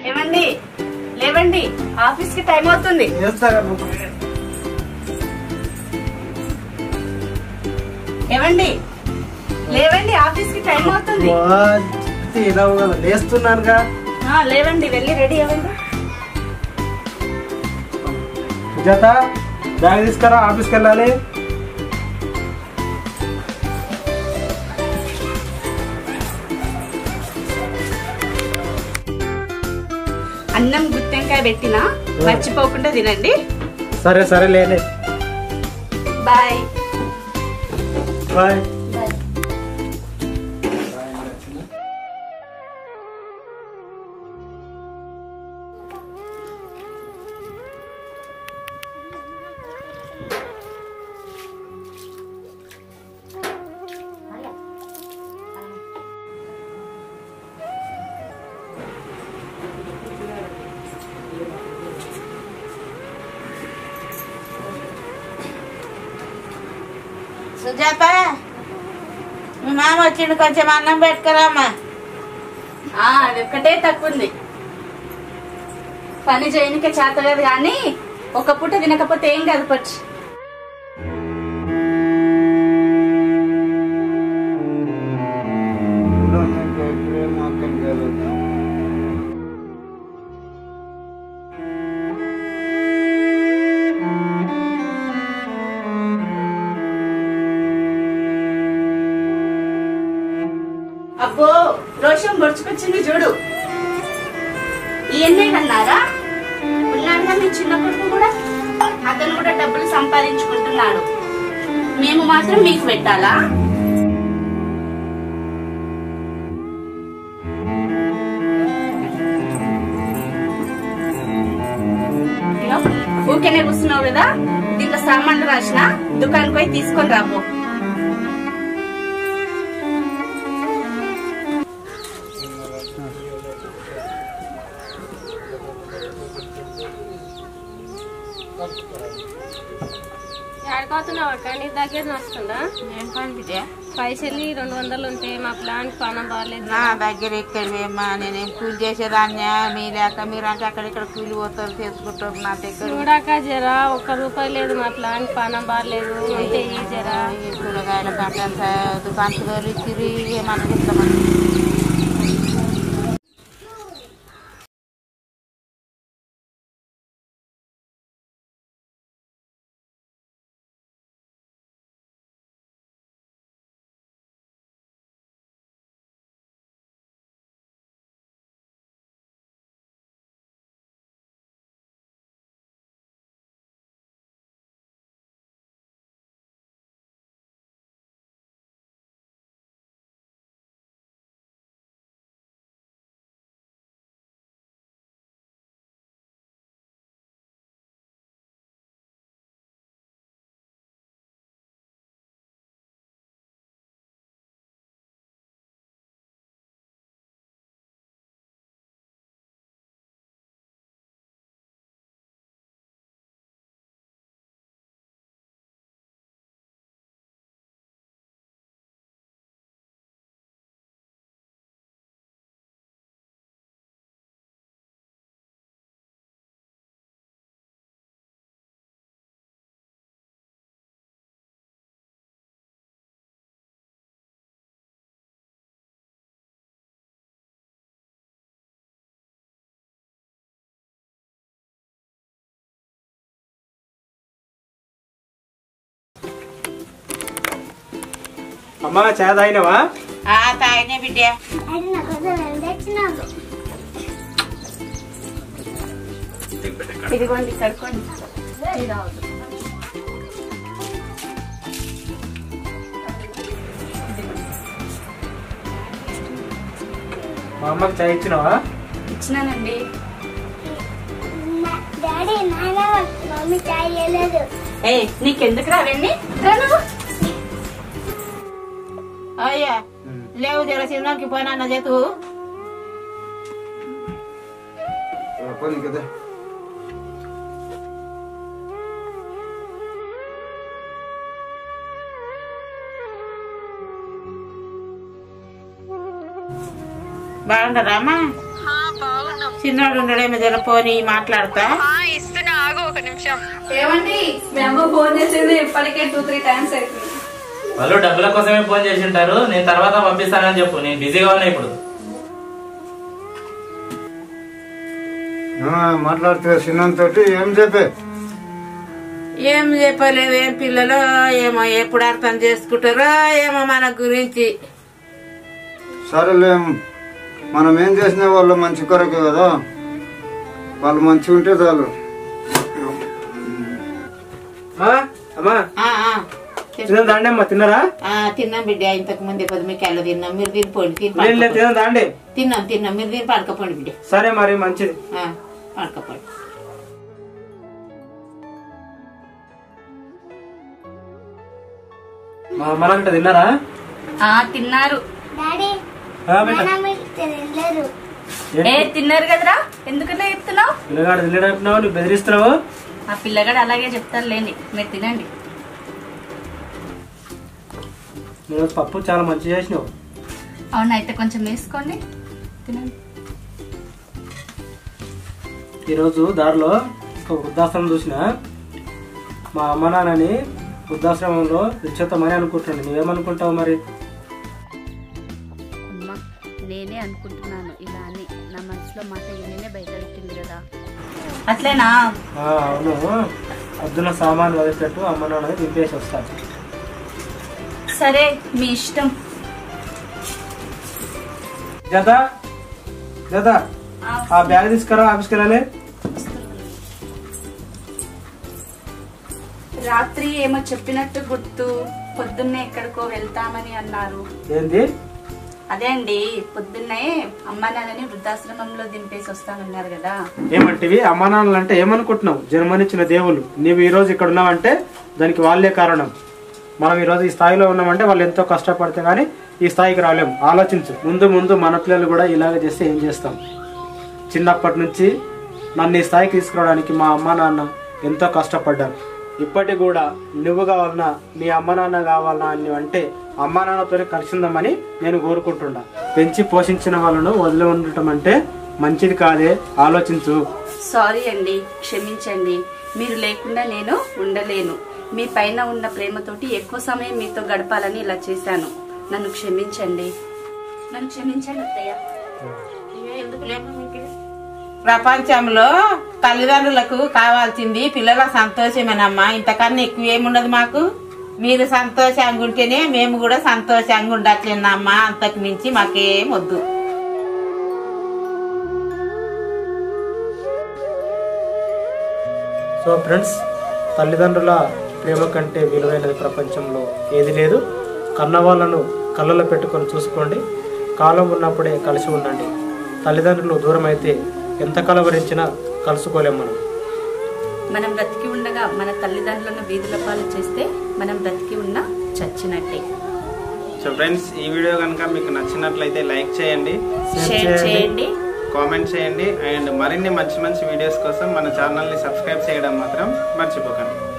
ఏమండి లేవండి, ఆఫీస్ కి టైం అవుతుంది. ఏమండి లేవండి, ఆఫీస్ కి టైం అవుతుంది. లేస్తున్నానుగా. లేవండి, వెళ్ళి రెడీ అవ్వండి. సుజాత బ్యాగ్ తీసుకురా, ఆఫీస్కి వెళ్ళాలి. అన్నం గుత్తెంకాయ పెట్టినా మర్చిపోకుండా తినండి. సరే సరే లేనే. Bye bye. సుజాత, మీ మామ వచ్చిండు, కొంచెం అన్నం పెట్టుకురామ్మా. అది ఒక్కటే తక్కువ ఉంది. పని చేయనికే చేత లేదు కానీ ఒక పూట తినకపోతే ఏం కాదు పచ్చి. అబ్బో రోషం పొడుచుకొచ్చింది చూడు. ఈయన్నే కన్నారా? ఉన్నాడుగా మీ చిన్న కొడుకు కూడా, అతను కూడా డబ్బులు సంపాదించుకుంటున్నాడు. మేము మాత్రం మీకు పెట్టాలా? ఊరికేనే కూర్చున్నావు కదా, దీంట్లో సామాన్లు రాసిన దుకాణం పోయి తీసుకొని రాబో. ఆడుకోతున్నావు అక్క, నీ దగ్గర వస్తుందా? ఏం పని బిడ్డ? పైసలు 200 ఉంటే మా ప్లాన్ పనం బాగాలేదు. నా దగ్గర ఎక్కడివేమ్మా, నేనేం కూలి చేసేదాన్ని. మీ లేక మీరు అంటే అక్కడిక్కడ కూలి పోతారు, చేసుకుంటారు. నా దగ్గర చూడాక జరా ₹1 లేదు, మా ప్లాన్ పనం బాగాలేదు. అంటే ఈ జరా కూరగాయల కంటే దుకాణాలు ఇచ్చిరి, ఏమన్నా ఇస్తామని. అమ్మా చాయ్ తాగినవా? తాగినే బిడ్డ. ఇదిగోండి కడుకోండి. మా అమ్మకి చాయ్ ఇచ్చినావా? ఇచ్చినానండి. నీకెందుకు రావండి? అయ్యా లేవు, జర సినిమాకి పోయినా చేతు. బాగుంటారా అమ్మా? బాగున్నాం. చిన్నోడు ఉండడేమో జర పోనీ మాట్లాడతా. ఇస్తున్నా, ఆగు ఒక నిమిషం. ఏమండి మీ అమ్మ ఫోన్ చేసేది ఇప్పటికే 2-3 టైమ్స్ అవుతుంది. వాళ్ళు డబ్బుల కోసమే ఫోన్ చేసి ఉంటారు. నేను తర్వాత పంపిస్తానని చెప్పు, నేను బిజీగా ఉన్నా ఇప్పుడు. మాట్లాడుతున్నా చిన్నంతో ఏం చెప్పే? ఏం చెప్పలేదు. ఏం పిల్లలు ఏమో ఎప్పుడు అర్థం చేసుకుంటారో ఏమో మన గురించి. సరేలే, మనం ఏం చేసినా వాళ్ళు మంచి కొరకే కదా, వాళ్ళు మంచిగా ఉంటే చాలు. అమ్మా తినండి అమ్మా. తిన్నారా? తిన్నాం బిడ్డ, ఇంతకు ముందే 10 మీకు తిన్నాం. మీరు తినిపోండి. తినండి. తిన్నాం మీరు తిని పడకపోండి బిడ్డ. సరే మరి, మంచిది. పడకపోండి. మా అమ్మ తిన్నారా? తిన్నారు. తిన్నారు కదరా, ఎందుకన్నా చెప్తున్నావు? పిల్లగాడు తినడంటున్నావు, నువ్వు బెదిరిస్తున్నావు. ఆ పిల్లగాడు అలాగే చెప్తారు లేండి, మీరు తినండి. నువ్వు పప్పు చాలా మంచి చేసినావు. అవునా, అయితే కొంచెం వేసుకోండి, తినండి. ఈరోజు దారిలో ఒక వృద్ధాశ్రమం చూసిన. మా అమ్మ నాన్నని వృద్ధాశ్రమంలో ఇచ్చేద్దామని అనుకుంటున్నాను. నువ్వేమనుకుంటావు మరి? అమ్మా, నేనే అనుకుంటున్నాను ఇలా అని. నా మనసులో మాట నేనే బయట పెట్టింది కదా. అట్లేనా? అవును. పొద్దున్న సామాన్లు వదిలిపెట్టు, అమ్మ నాన్న దింపేసి వస్తాను. సరే, మీ ఇష్టం. జదా ఆ బ్యాగ్ తీసుకురా, ఆఫీస్కి వెళ్ళాలి. రాత్రి ఏమో చెప్పినట్టు గుర్తు, పొద్దున్నే ఎక్కడికో వెళ్తామని అన్నారు. ఏంది? అదే అండి, పొద్దున్నే అమ్మా నాన్నని వృద్ధాశ్రమంలో దింపేసి వస్తానన్నారు కదా. ఏమంటివి? అమ్మా నాన్నలు అంటే ఏమనుకుంటున్నావు? జన్మనిచ్చిన దేవుళ్ళు. నీవు ఈ రోజు ఇక్కడ ఉన్నావంటే దానికి వాళ్ళే కారణం. మనం ఈ రోజు ఈ స్థాయిలో ఉన్నామంటే వాళ్ళు ఎంతో కష్టపడితే గానీ ఈ స్థాయికి రాలేము. ఆలోచించు. ముందు మన పిల్లలు కూడా ఇలాగ చేస్తే ఏం చేస్తాం? చిన్నప్పటి నుంచి నన్ను ఈ స్థాయికి తీసుకురావడానికి మా అమ్మ నాన్న ఎంతో కష్టపడ్డారు. ఇప్పటికి కూడా నువ్వు కావాలన్నా, మీ అమ్మ నాన్న కావాలన్నా అని అంటే అమ్మ నాన్నతోనే కలిసి ఉందామని నేను కోరుకుంటున్నా. పెంచి పోషించిన వాళ్ళను వదిలి ఉండటం అంటే మంచిది కాదే, ఆలోచించు. సారీ అండి, క్షమించండి. మీరు లేకుండా నేను ఉండలేను. మీ పైన ఉన్న ప్రేమతోటి ఎక్కువ సమయం మీతో గడపాలని ఇలా చేశాను. నన్ను క్షమించండి. అత్తయ్య. ప్రపంచంలో తల్లిదండ్రులకు కావాల్సింది పిల్లల సంతోషమేనమ్మా. ఇంతకన్నా ఎక్కువ ఏముండదు మాకు. మీరు సంతోషంగా ఉంటేనే మేము కూడా సంతోషంగా ఉండట్లేనమ్మా. అంతకు మించి మాకేం వద్దు. సో ఫ్రెండ్స్, తల్లిదండ్రుల ప్రేమ కంటే విలువైనది ప్రపంచంలో ఏది లేదు. కన్నవాళ్ళను కళ్ళలో పెట్టుకొని చూసుకోండి. కాలం ఉన్నప్పుడే కలిసి ఉండండి. తల్లిదండ్రులు దూరం అయితే ఎంత కలవరించినా కలుసుకోలేం. మనం బ్రతికి ఉండగా మన తల్లిదండ్రులను వీధుల పాలు చేస్తే మనం బ్రతికి ఉన్న చచ్చినట్టే. సో ఫ్రెండ్స్, ఈ వీడియో కనుక మీకు నచ్చినట్లయితే లైక్ చేయండి, షేర్ చేయండి, కామెంట్ చేయండి. అండ్ మరిన్ని మంచి వీడియోస్ కోసం మన ఛానల్ని సబ్స్క్రైబ్ చేయడం మాత్రం మర్చిపోకండి.